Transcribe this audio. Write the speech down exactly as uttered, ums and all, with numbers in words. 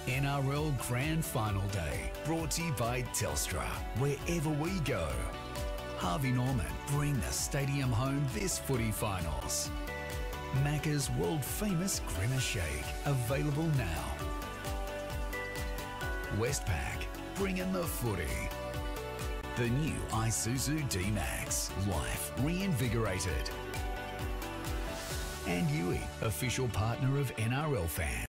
N R L Grand Final Day, brought to you by Telstra, wherever we go. Harvey Norman bring the stadium home this footy finals. Macca's world-famous Grimace Shake, available now. Westpac, bringing the footy. The new Isuzu D-Max, life reinvigorated. And U I, official partner of N R L fans.